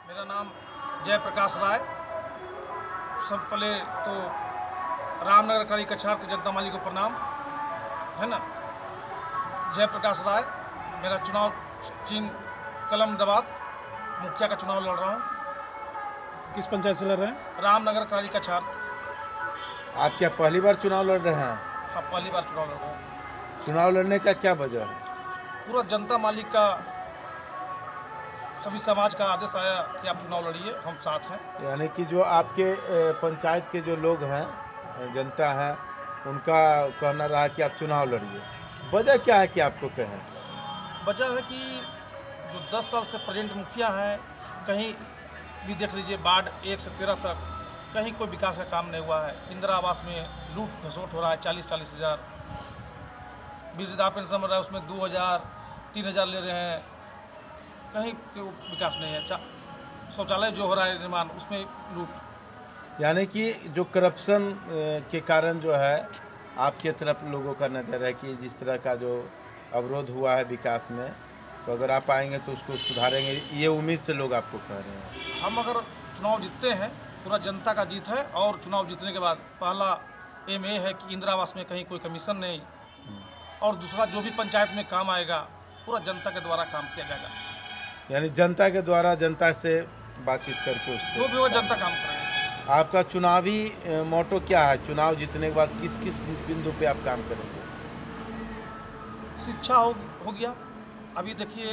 मेरा नाम जयप्रकाश राय। सब पहले तो रामनगर कड़ी कछार के जनता माली को प्रणाम, है ना। जयप्रकाश राय, मेरा चुनाव चिन्ह कलम दबात, मुखिया का चुनाव लड़ रहा हूँ। किस पंचायत से लड़ रहे हैं? रामनगर कड़ी कछार। आप क्या पहली बार चुनाव लड़ रहे हैं? हाँ, पहली बार चुनाव लड़ रहा हूँ। चुनाव लड़ने का क्या वजह है? पूरा जनता मालिक का, सभी समाज का आदेश आया कि आप चुनाव लड़िए, हम साथ हैं। यानी कि जो आपके पंचायत के जो लोग हैं, जनता है, उनका कहना रहा कि आप चुनाव लड़िए। वजह क्या है कि आपको कहें? वजह है कि जो 10 साल से प्रेजेंट मुखिया है, कहीं भी देख लीजिए, वार्ड 1 से 13 तक कहीं कोई विकास का काम नहीं हुआ है। इंदिरा आवास में लूट घसोट हो रहा है, 40-40 हज़ार। वृद्धा पेंशन मिल रहा है, उसमें 2,000 3,000 ले रहे हैं, कहीं विकास नहीं है। शौचालय जो हो रहा है निर्माण, उसमें लूट। यानी कि जो करप्शन के कारण जो है आपके तरफ लोगों का नज़र है कि जिस तरह का जो अवरोध हुआ है विकास में, तो अगर आप आएंगे तो उसको सुधारेंगे, ये उम्मीद से लोग आपको कह रहे हैं। हम अगर चुनाव जीतते हैं, पूरा जनता का जीत है, और चुनाव जीतने के बाद पहला एम ये है कि इंदिरा आवास में कहीं कोई कमीशन नहीं, और दूसरा जो भी पंचायत में काम आएगा पूरा जनता के द्वारा काम किया जाएगा। यानी जनता के द्वारा जनता से बातचीत करके उससे जो भी वो जनता काम करेंगे। आपका चुनावी मोटो क्या है? चुनाव जीतने के बाद किस किस बिंदु पे आप काम करेंगे? शिक्षा हो गया। अभी देखिए,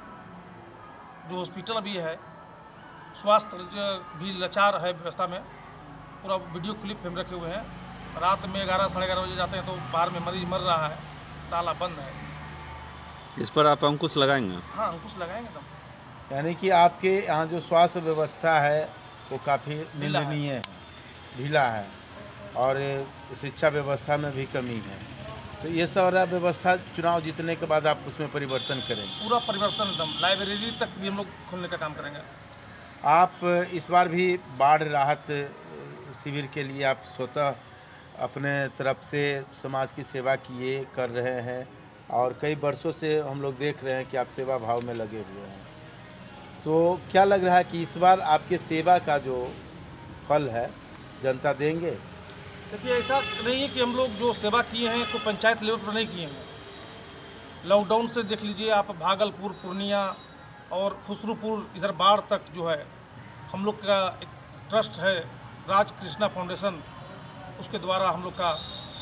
जो हॉस्पिटल अभी है, स्वास्थ्य भी लाचार है व्यवस्था में। पूरा वीडियो क्लिप हम रखे हुए हैं। रात में 11 साढ़े 11 बजे जाते हैं तो बाहर में मरीज मर रहा है, ताला बंद है। इस पर आप अंकुश लगाएंगे? हाँ, अंकुश लगाएंगे एकदम। यानी कि आपके यहाँ जो स्वास्थ्य व्यवस्था है वो काफ़ी निंदनीय है, ढीला है, और शिक्षा व्यवस्था में भी कमी है। तो ये सारा व्यवस्था चुनाव जीतने के बाद आप उसमें परिवर्तन करेंगे? पूरा परिवर्तन एकदम। लाइब्रेरी तक भी हम लोग खोलने का काम करेंगे। आप इस बार भी बाढ़ राहत शिविर के लिए आप स्वतः अपने तरफ से समाज की सेवा किए कर रहे हैं, और कई वर्षों से हम लोग देख रहे हैं कि आप सेवा भाव में लगे हुए हैं। तो क्या लग रहा है कि इस बार आपके सेवा का जो फल है जनता देंगे? देखिए, ऐसा नहीं है कि हम लोग जो सेवा किए हैं तो पंचायत लेवल पर नहीं किए हैं। लॉकडाउन से देख लीजिए आप, भागलपुर, पूर्णिया और खुसरूपुर, इधर बाढ़ तक जो है, हम लोग का एक ट्रस्ट है राज कृष्णा फाउंडेशन, उसके द्वारा हम लोग का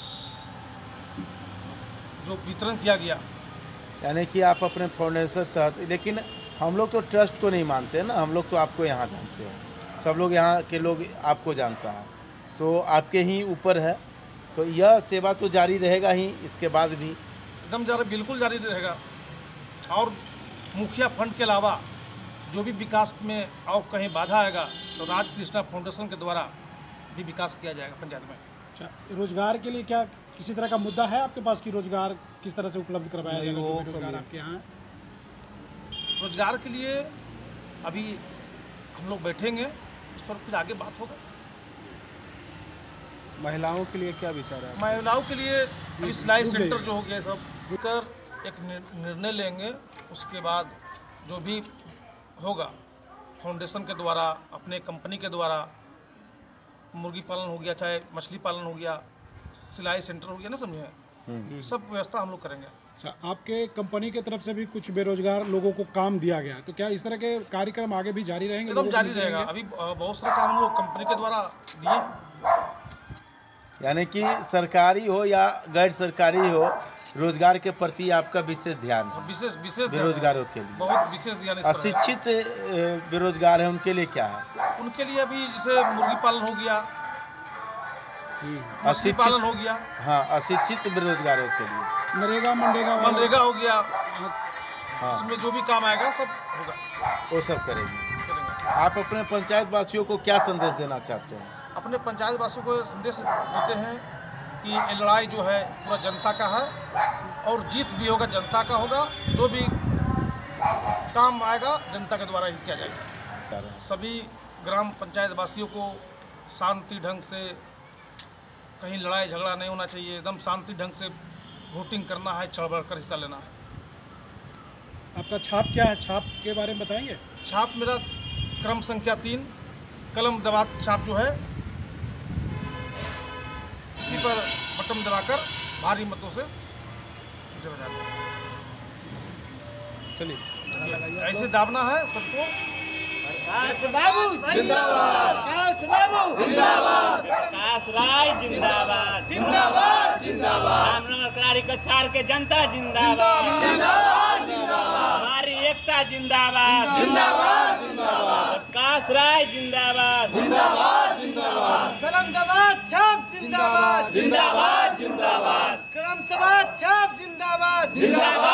जो वितरण किया गया। यानी कि आप अपने फाउंडेशन तहत, लेकिन हम लोग तो ट्रस्ट को नहीं मानते ना, हम लोग तो आपको यहाँ जानते हैं, सब लोग यहाँ के लोग आपको जानता है, तो आपके ही ऊपर है। तो यह सेवा तो जारी रहेगा ही इसके बाद भी? एकदम जारी, बिल्कुल जारी रहेगा। और मुखिया फंड के अलावा जो भी विकास में और कहीं बाधा आएगा तो राज कृष्णा फाउंडेशन के द्वारा भी विकास किया जाएगा पंचायत में। अच्छा, रोजगार के लिए क्या किसी तरह का मुद्दा है आपके पास कि रोजगार किस तरह से उपलब्ध करवाया जाएगा? जो रोजगार आपके यहाँ रोजगार के लिए अभी हम लोग बैठेंगे, उस पर फिर आगे बात होगा। महिलाओं के लिए क्या विचार है? महिलाओं के लिए अभी सिलाई सेंटर जो हो गया, सब कर एक निर्णय लेंगे। उसके बाद जो भी होगा फाउंडेशन के द्वारा, अपने कंपनी के द्वारा, मुर्गी पालन हो गया, चाहे मछली पालन हो गया, सिलाई सेंटर हो गया ना, समझे, सब व्यवस्था हम लोग करेंगे। अच्छा, आपके कंपनी की तरफ से भी कुछ बेरोजगार लोगों को काम दिया गया, तो क्या इस तरह के कार्यक्रम आगे भी जारी रहेंगे? एकदम जारी रहेगा। अभी बहुत सारे काम हम लोग कंपनी के द्वारा दिए। यानी कि सरकारी हो या गैर सरकारी हो, रोजगार के प्रति आपका विशेष ध्यान है? विशेष बेरोजगारों के लिए बहुत विशेष ध्यान। अशिक्षित बेरोजगार है, उनके लिए क्या है? उनके लिए अभी जैसे मुर्गी पालन हो गया, मछली पालन हो गया। हाँ, अशिक्षित बेरोजगारों के लिए नरेगा मनरेगा हो गया। हाँ, उसमें जो भी काम आएगा सब होगा, वो सब करेंगे। आप अपने पंचायत वासियों को क्या संदेश देना चाहते हैं? अपने पंचायत वासियों को संदेश देते हैं कि ये लड़ाई जो है पूरा जनता का है, और जीत भी होगा जनता का होगा। जो भी काम आएगा जनता के द्वारा ही किया जाएगा। सभी ग्राम पंचायत वासियों को शांति ढंग से, कहीं लड़ाई झगड़ा नहीं होना चाहिए, एकदम शांति ढंग से वोटिंग करना है, चढ़ बढ़ कर हिस्सा लेना है। आपका छाप क्या है? छाप के बारे में बताएंगे? छाप मेरा क्रम संख्या 3 कलम दबा छाप जो है इसी पर बटन दबाकर भारी मतों से विजय बना दें। चलिए ऐसे दाबना है सबको। प्रकाश बाबू जिंदाबाद, प्रकाश बाबू जिंदाबाद, प्रकाश राय जिंदाबाद, जिंदाबाद जिंदाबाद, रामनगर करारी कछार के जनता जिंदाबाद, जिंदाबाद जिंदाबाद, हमारी एकता जिंदाबाद, जिंदाबाद जिंदाबाद, प्रकाश राय जिंदाबाद, जिंदाबाद जिंदाबाद, कलम दबा छाप जिंदाबाद, जिंदाबाद जिंदाबाद, कलम दबा छाप जिंदाबाद, जिंदाबाद